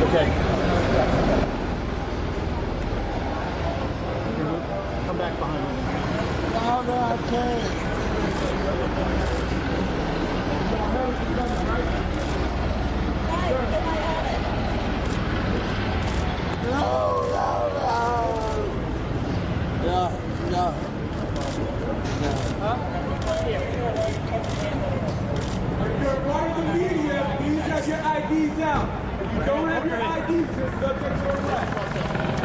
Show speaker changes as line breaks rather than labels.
Okay. Come back behind me.
No, no, I can't. No, no, no. No, no.
If you're part of the media, please have your IDs out. If you don't have your IDs, just subject to arrest.